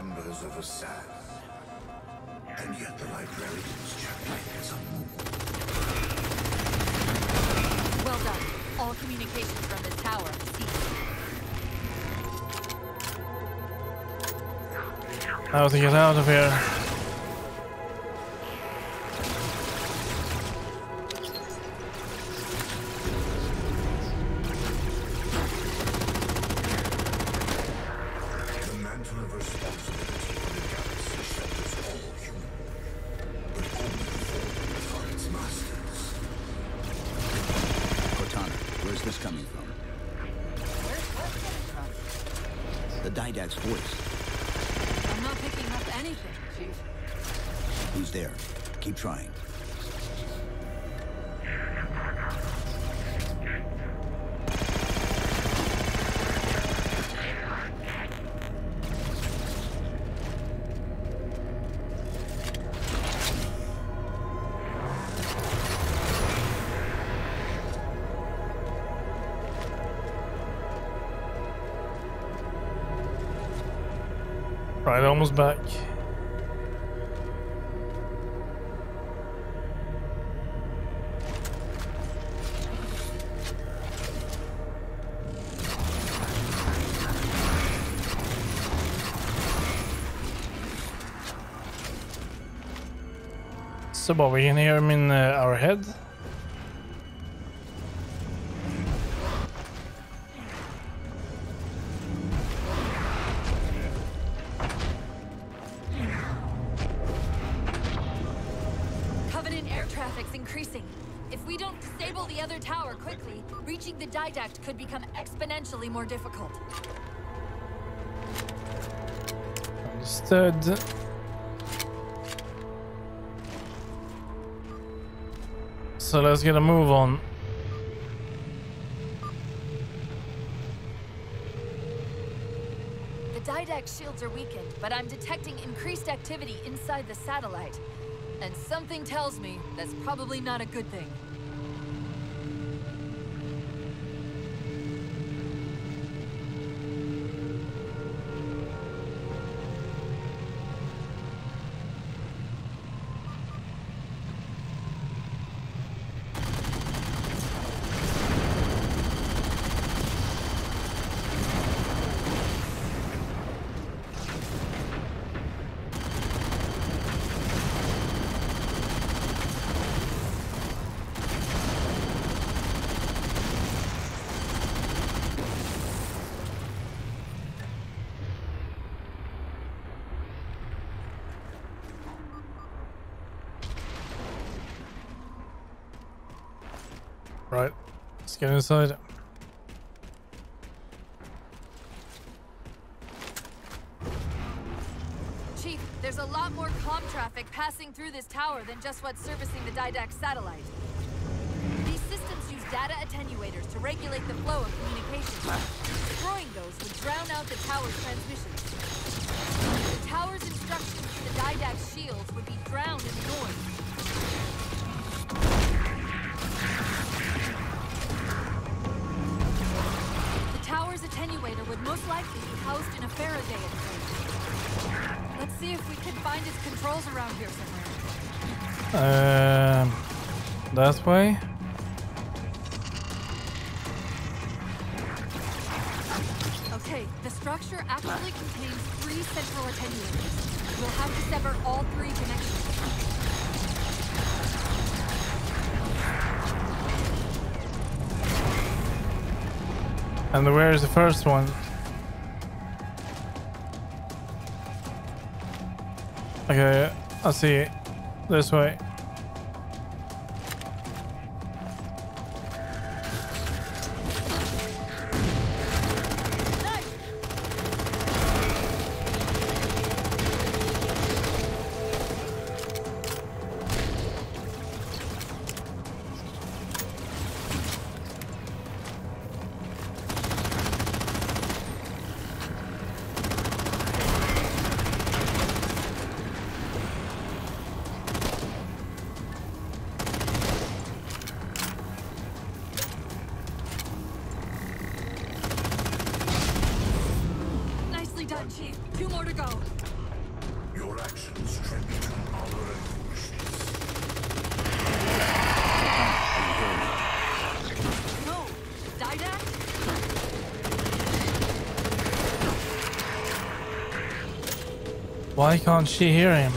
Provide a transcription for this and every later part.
Embers of a sand. And yet the librarian's chaplet is unmoved. Well done. All communications from this tower ceased. How to get out of here? The mantle of responsibility for the galaxy shelters all human, but only for its masters. Cortana, where's this coming from? Where's what coming from? The Didact's voice. I'm not picking up anything, Chief. Who's there? Keep trying. Right, almost back. So, but we can hear him in our head. Covenant air traffic's increasing. If we don't disable the other tower quickly, reaching the Didact could become exponentially more difficult. Understood. So let's get a move on. The Didact shields are weakened, but I'm detecting increased activity inside the satellite. And something tells me that's probably not a good thing. Right, let's get inside. Chief, there's a lot more comm traffic passing through this tower than just what's servicing the Didact satellite. These systems use data attenuators to regulate the flow of communications. Destroying those would drown out the tower's transmissions. The tower's instructions to the Didact shields would be drowned in noise. The tower's attenuator would most likely be housed in a Faraday enclosure. Let's see if we can find its controls around here somewhere. That way. Okay, the structure actually contains 3 central attenuators. We'll have to sever all 3 connections. And where is the first one? Okay, I see it. This way. done, Chief. 2 more to go. Your actions trend between honor and foolishness. No! Didact? Why can't she hear him?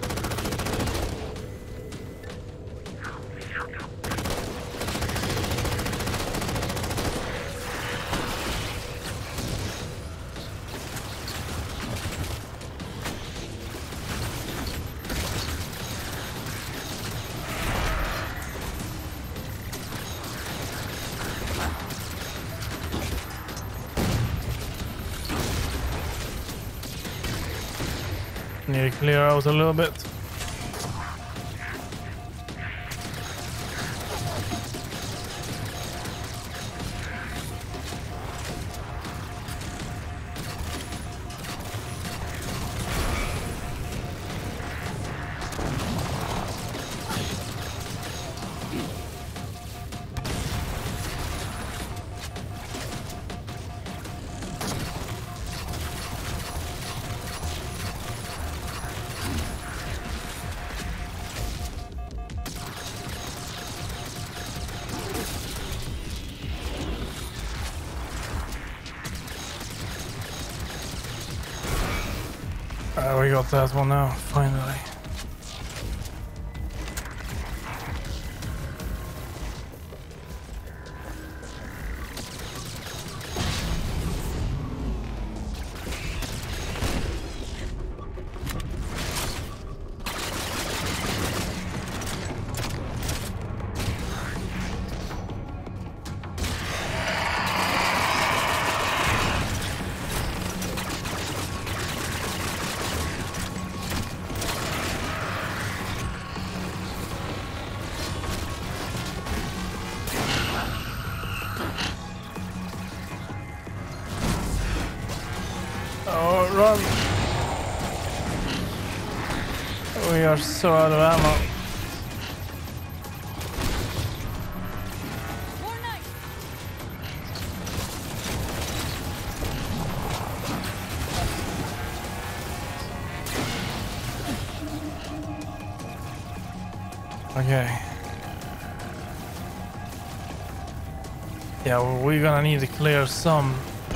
Need to clear out a little bit. We got that one now, finally. Oh, run! We are so out of ammo. More knights! Okay. Yeah, well, we're gonna need to clear some.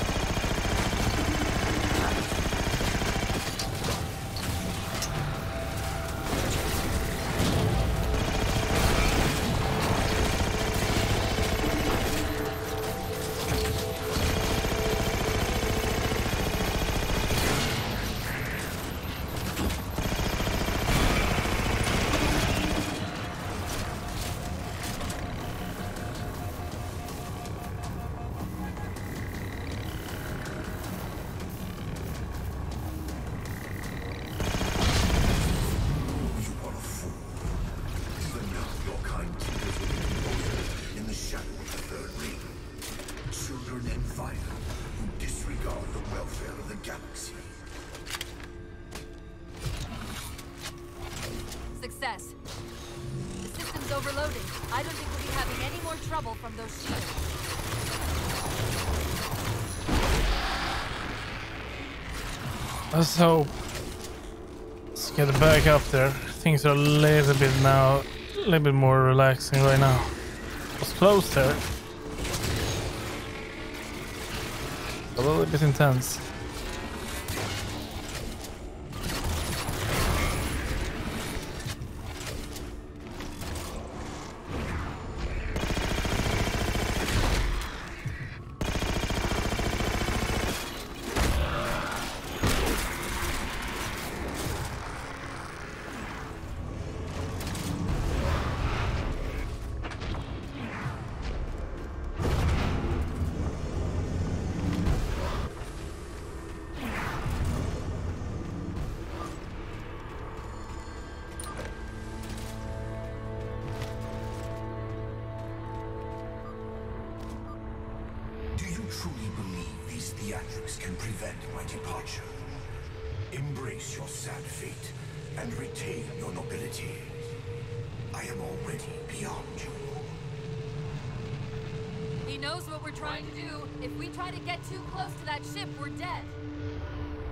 Success. The system's overloaded. I don't think we'll be having any more trouble from those shields. Let's hope. Let's get it back up there. Things are a little bit more relaxing right now. It was close there. A little bit intense. Truly believe these theatrics can prevent my departure. Embrace your sad fate and retain your nobility. I am already beyond you. He knows what we're trying to do. If we try to get too close to that ship, we're dead.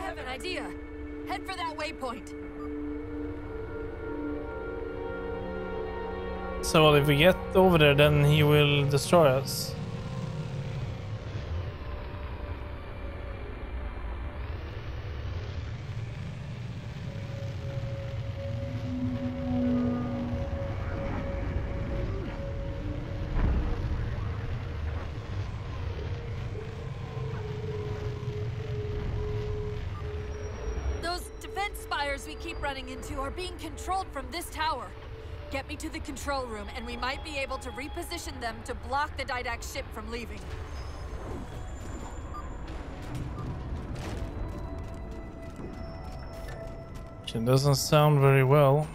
have an idea. Head for that waypoint. So if we get over there, then he will destroy us. Those defense spires we keep running into are being controlled from this tower. Get me to the control room, and we might be able to reposition them to block the Didact ship from leaving. It doesn't sound very well.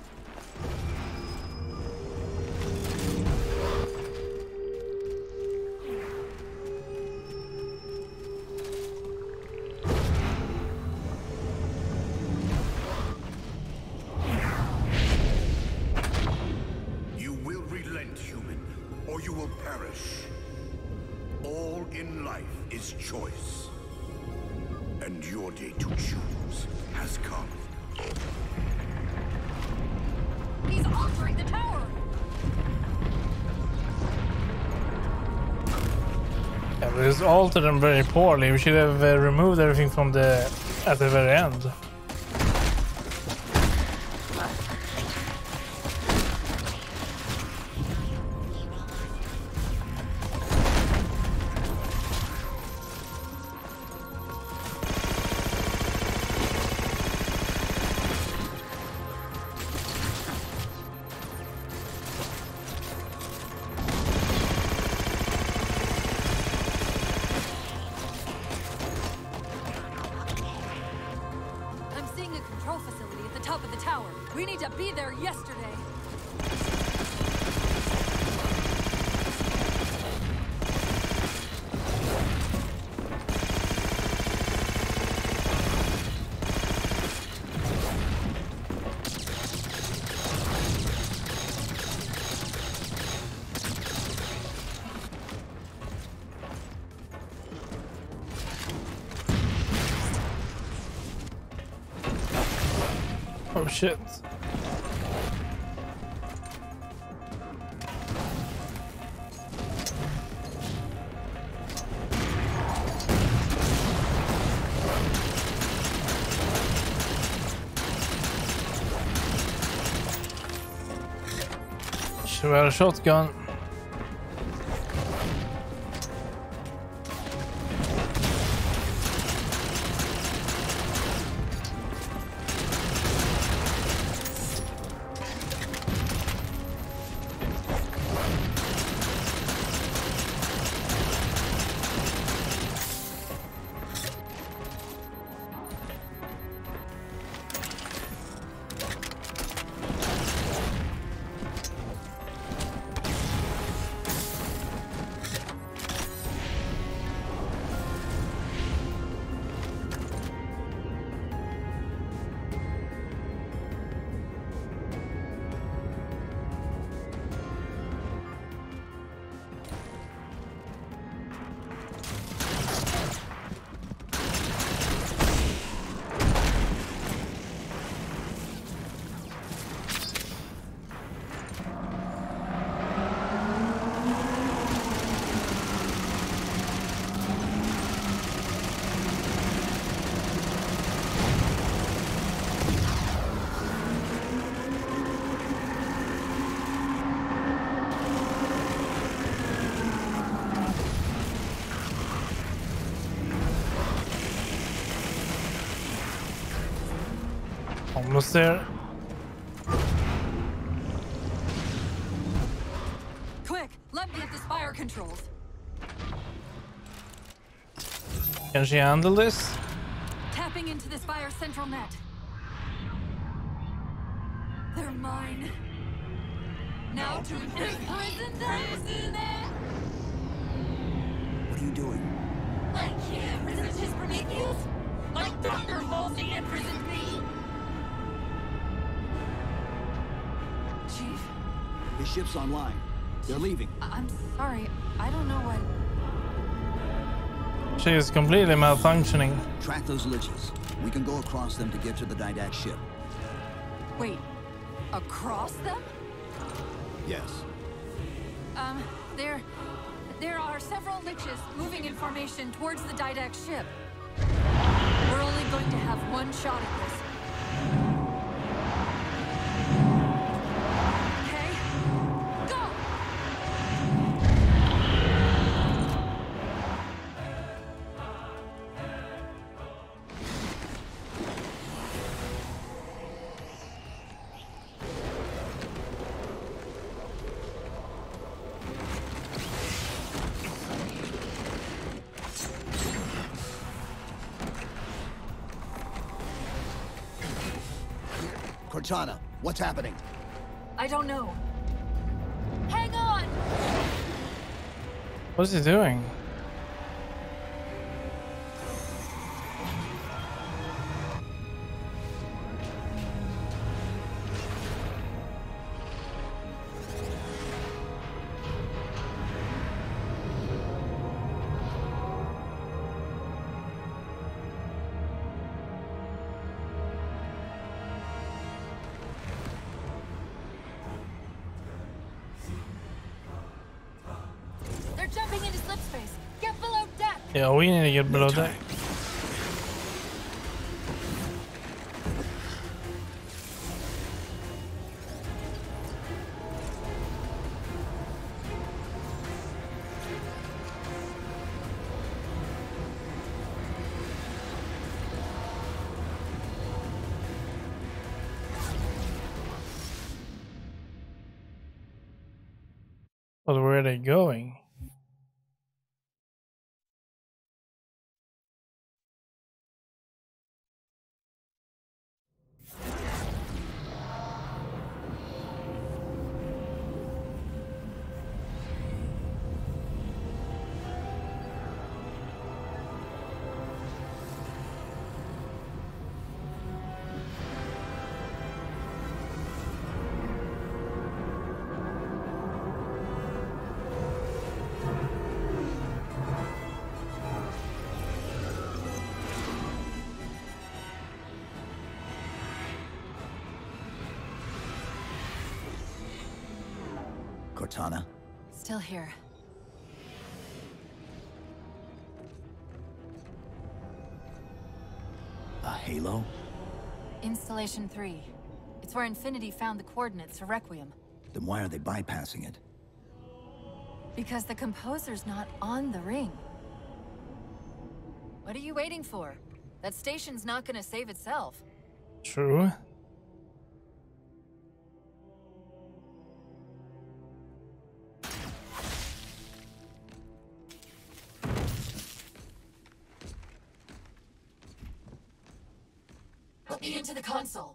You will relent, human, or you will perish. All in life is choice. And your day to choose has come. He's altering the tower! Yeah, but it's altered them very poorly. We should have removed everything from the at the very end. Facility at the top of the tower. We need to be there yesterday. Oh shit. Should we have a shotgun? Almost there. Quick, let me at the spire controls. Can she handle this? Tapping into the spire central net. They're mine. Now to imprison them. What are you doing? I can't resist his Prometheus. Like Dr. Halsey imprisoned me. Chief, The ship's online. They're leaving. I'm sorry. I don't know what... She is completely malfunctioning. Track those liches. We can go across them to get to the Didact ship. Wait, across them? Yes. There are several liches moving in formation towards the Didact ship. We're only going to have one shot at this. Okay, go! Cortana, what's happening? I don't know. Hang on! What's he doing? They're jumping into slip space. Get below deck! Yeah, we need to get below deck. But where are they going? Cortana? Still here. A halo? Installation 3. It's where Infinity found the coordinates for Requiem. Then why are they bypassing it? Because the composer's not on the ring. What are you waiting for? That station's not gonna save itself. True. Put me into the console.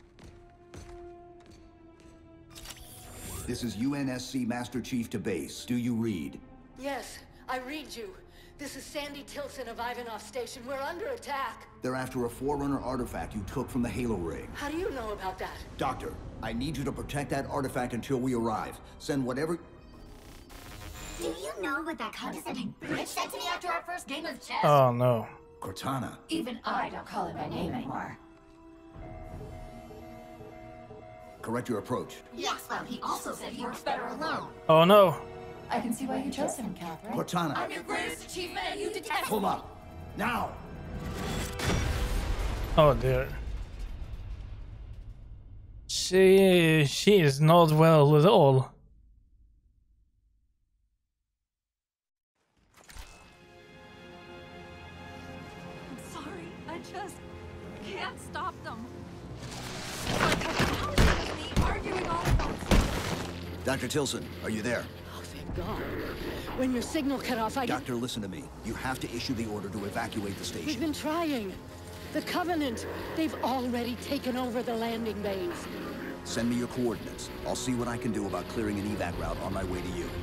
This is UNSC Master Chief to base. Do you read? Yes, I read you. This is Sandy Tilson of Ivanov Station. We're under attack. They're after a Forerunner artifact you took from the Halo ring. How do you know about that? Doctor, I need you to protect that artifact until we arrive. Send whatever... Do you know what that condescending bitch said to me after our first game of chess? Oh no. Cortana. Even I don't call him by name anymore. Correct your approach. Yes, well, he also said he works better alone. Oh no. I can see why you chose him, Catherine. Cortana. I'm your greatest achievement and you detest Pull up. Now. Oh dear. She is not well at all. I'm sorry. I just can't stop them. How is me arguing all about this? Dr. Tilson, are you there? Oh, thank God. When your signal cut off, Doctor, listen to me. You have to issue the order to evacuate the We've station. been trying. The Covenant, they've already taken over the landing bays. Send me your coordinates. I'll see what I can do about clearing an evac route on my way to you.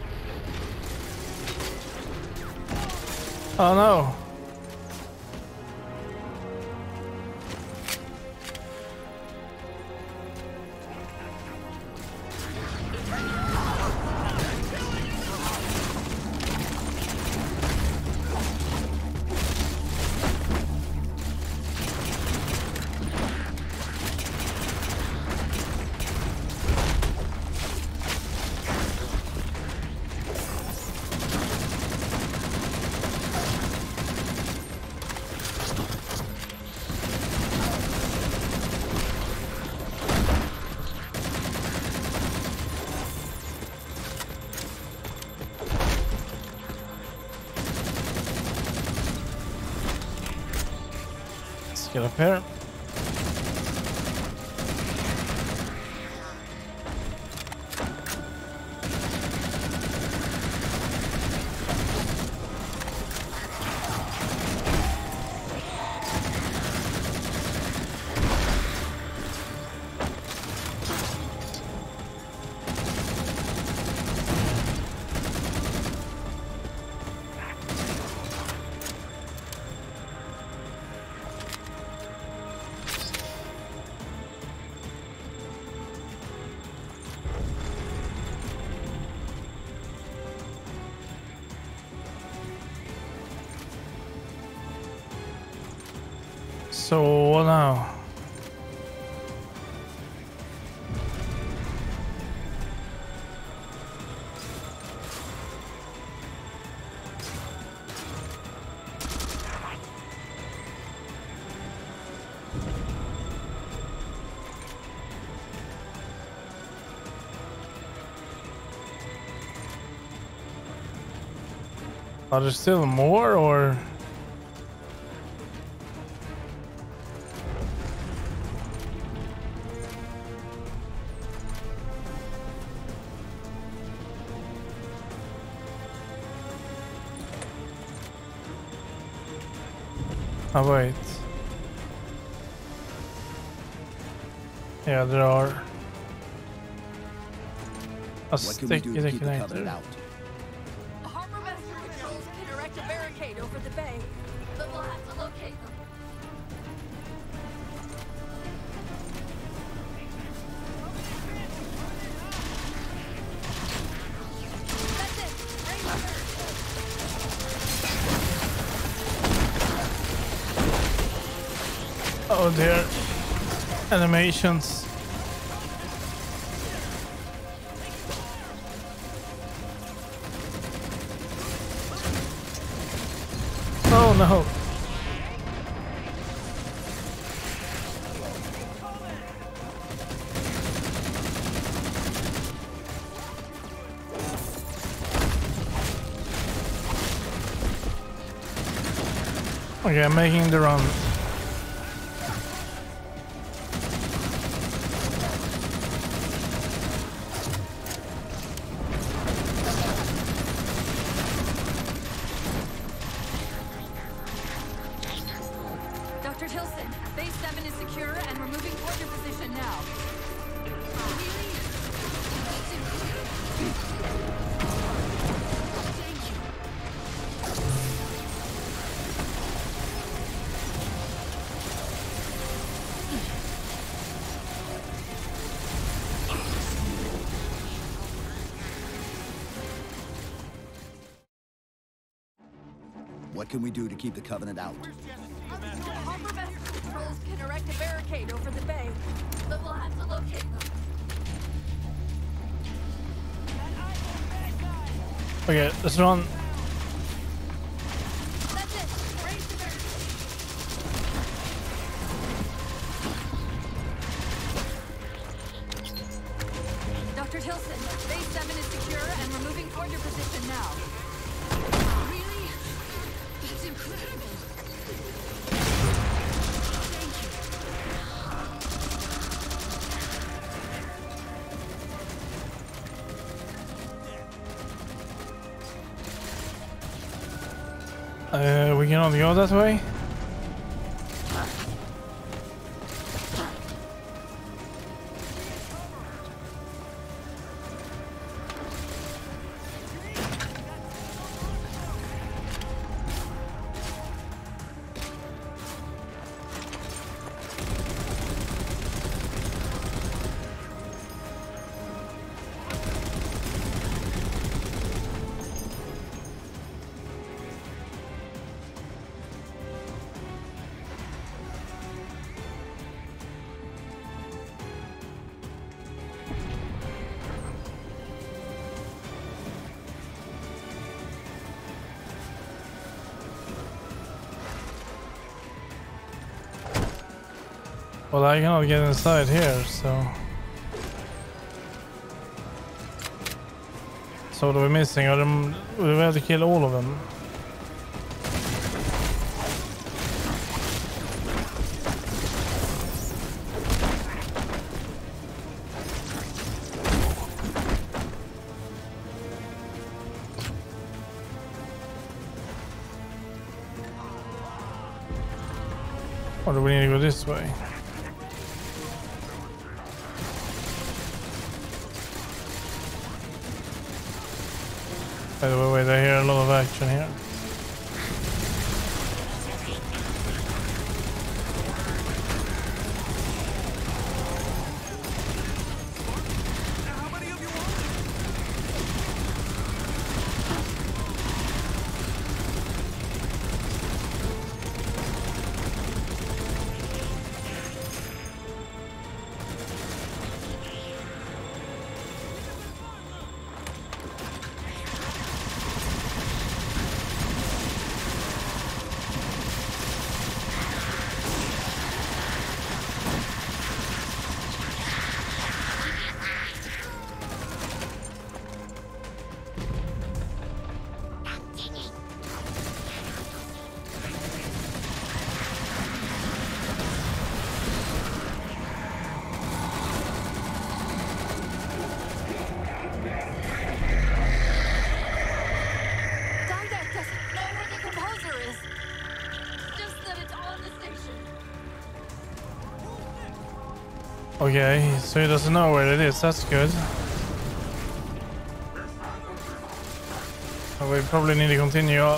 Oh no. get up here. So what now? Are there still more, or? Oh wait. Yeah, there are. A What can we do to keep the Covenant connector. out? Harbor Master patrols can erect a barricade over the bay, but we'll have to locate them. That's it. Ranger. Oh dear. Animations. Oh no. Okay, I'm making the run. Dr. Tilson, Base 7 is secure and we're moving toward your position now. Really? That's incredible. Thank you. What can we do to keep the Covenant out? Harbor Master patrols can erect a barricade over the bay, but we'll have to locate them. Okay, let's run. That's it. Raise the barricade. Dr. Tilson, Base 7 is secure and we're moving toward your position now. Really? That's incredible. Thank you. We can only go that way. Well, I cannot get inside here, so... So what are we missing? Are them... We have to kill all of them. Or do we need to go this way? By the way, wait, I hear a lot of action here. Okay, so he doesn't know where it is. That's good. So we probably need to continue up.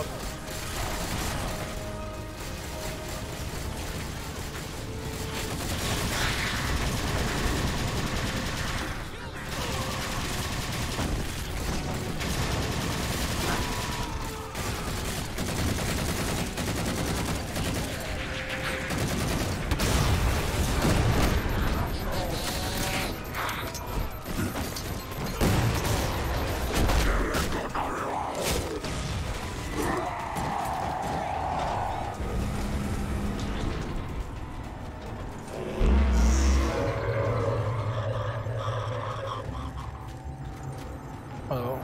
Oh.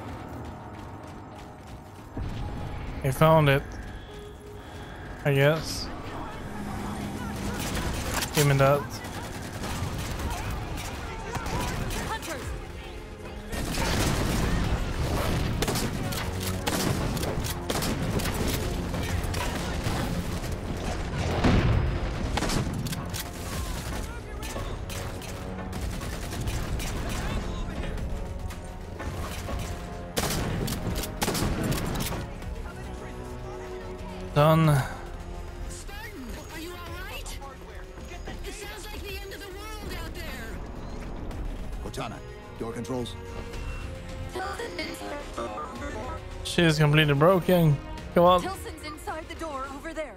He found it. I guess. Give me that. Done. Spartan, are you alright? It sounds like the end of the world out there. Cortana, door controls. She's completely broken. Come on. Tilson's inside the door over there.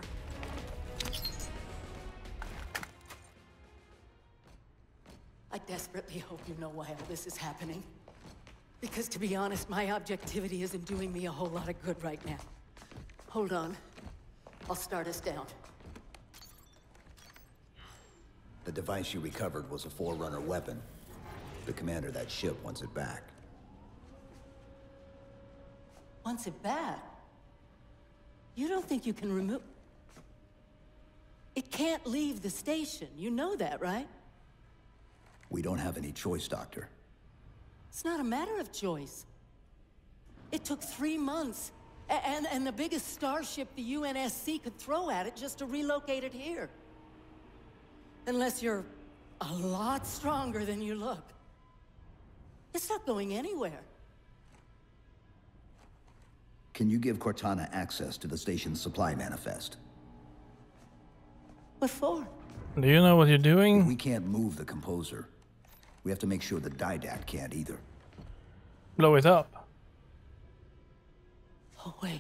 I desperately hope you know why all this is happening. Because to be honest, my objectivity isn't doing me a whole lot of good right now. Hold on. I'll start us down. The device you recovered was a Forerunner weapon. The commander of that ship wants it back. Wants it back? You don't think you can remove... It can't leave the station. You know that, right? We don't have any choice, Doctor. It's not a matter of choice. It took 3 months. And the biggest starship the UNSC could throw at it just to relocate it here. Unless you're a lot stronger than you look. It's not going anywhere. Can you give Cortana access to the station's supply manifest? What for? Do you know what you're doing? We can't move the composer. We have to make sure the Didact can't either. Blow it up. Oh, wait.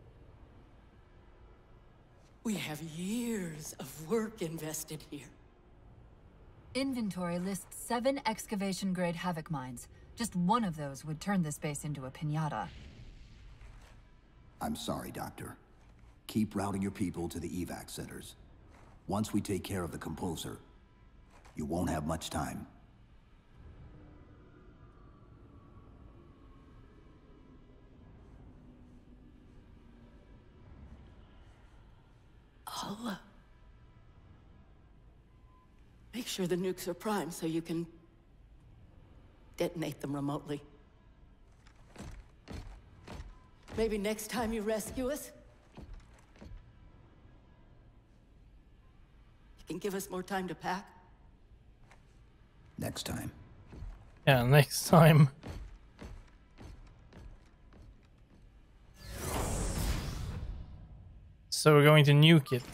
We have years of work invested here. Inventory lists 7 excavation-grade Havoc mines. Just one of those would turn this base into a piñata. I'm sorry, Doctor. Keep routing your people to the evac centers. Once we take care of the composer, you won't have much time. I'll, make sure the nukes are primed so you can detonate them remotely. Maybe next time you rescue us, can give us more time to pack. Next time. Yeah, next time. So we're going to nuke it.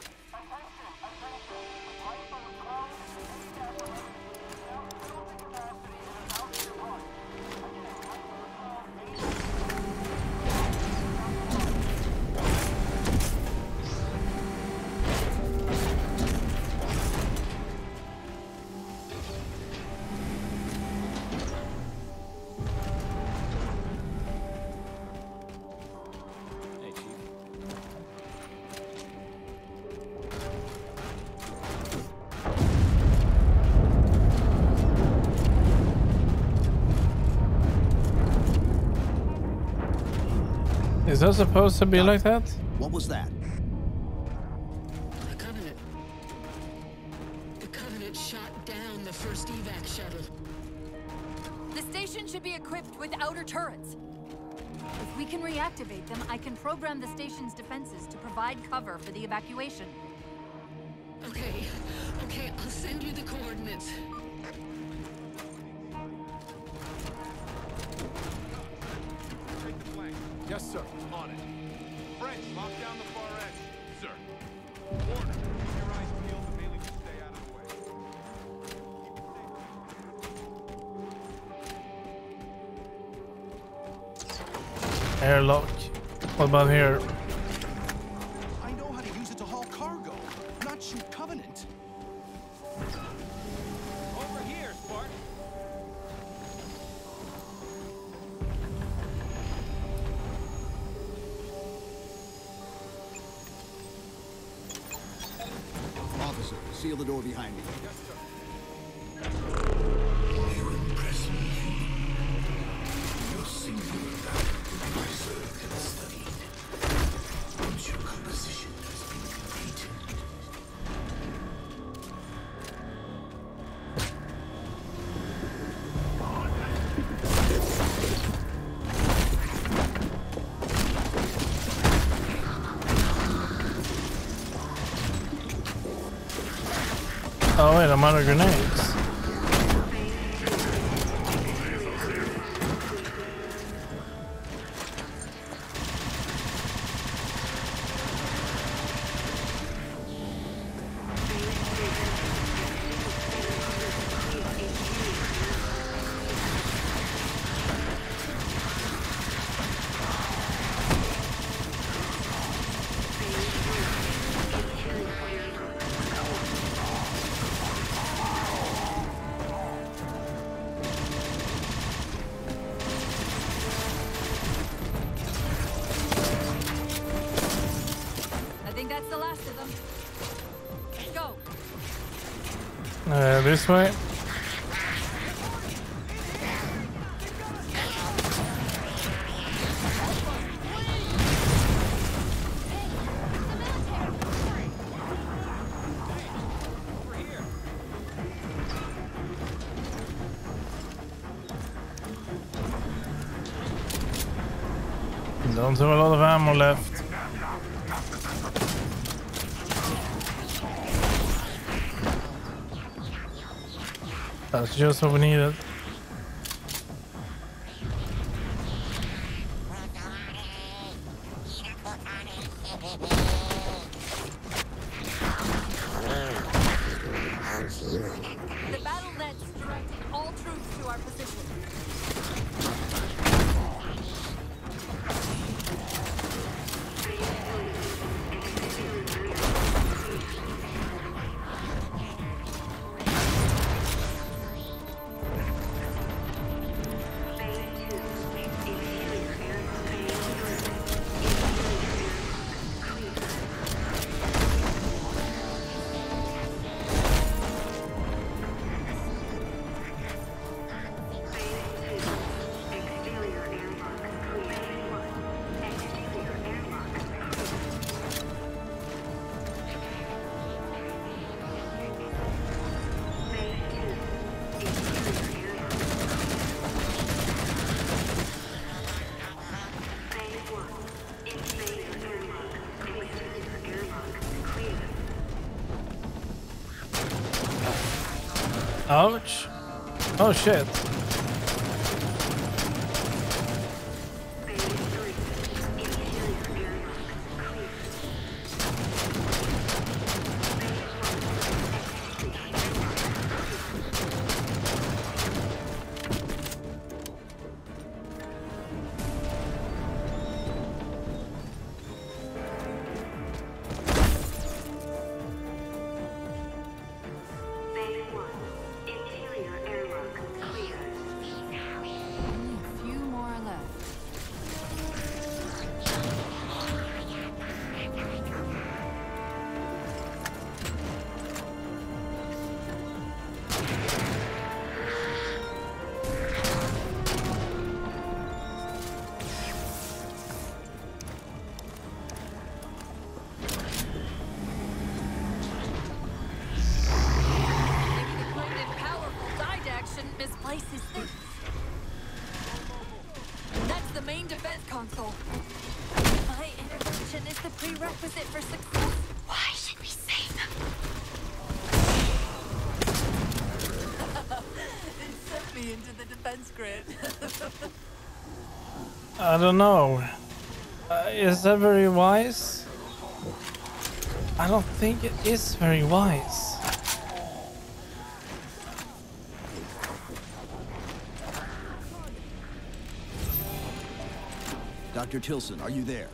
Is that supposed to be like that? What was that? The Covenant. The Covenant shot down the first evac shuttle. The station should be equipped with outer turrets. If we can reactivate them, I can program the station's defenses to provide cover for the evacuation. Okay, I'll send you the coordinates. Take the flank. Yes, sir. On it. French, lock down the far edge. Sir. Warner, keep your eyes peeled and mainly just stay out of the way. Airlock. What about here? I know how to use it to haul cargo, not shoot Covenant. Over here, Spark. Officer, seal the door behind me. You impress me. Your singular value will be preserved and studied. Once your composition has been completed. Oh wait, I'm out of grenades. I think that's the last of them. Let's go. This way. Don't have a lot of ammo left. That's just what we needed. The battle net's directing all troops to our position. Ouch. Oh shit. That's the main defense console. My intervention is the prerequisite for success. Why should we save them? It sent me into the defense grid. I don't know. Is that very wise? I don't think it is very wise. Dr. Tilson, are you there?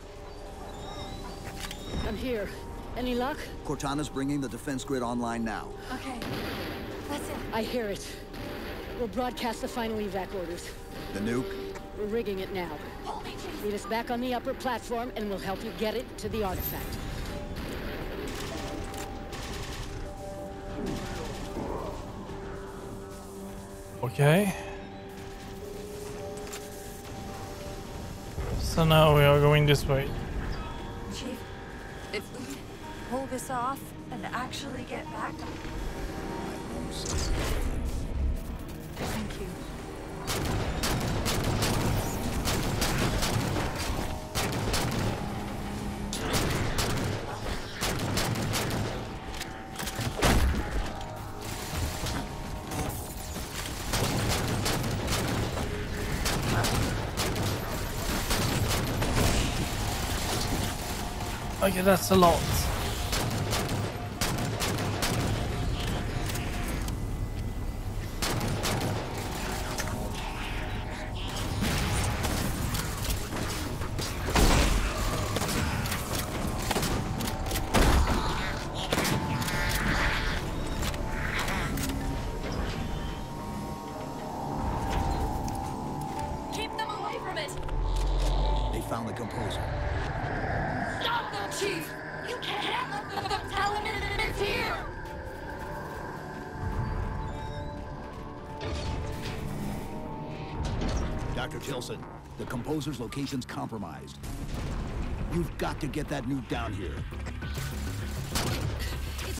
I'm here. Any luck? Cortana's bringing the defense grid online now. Okay, that's it. I hear it. We'll broadcast the final evac orders. The nuke? We're rigging it now. Meet us back on the upper platform and we'll help you get it to the artifact. Okay. So now we are going this way. Chief, if we pull this off and actually get back... Thank you. Okay, that's a lot. Keep them away from it! They found the composer. Stop them, Chief! You can't let them tell him it's here! Dr. Tilson, the composer's location's compromised. You've got to get that nuke down here.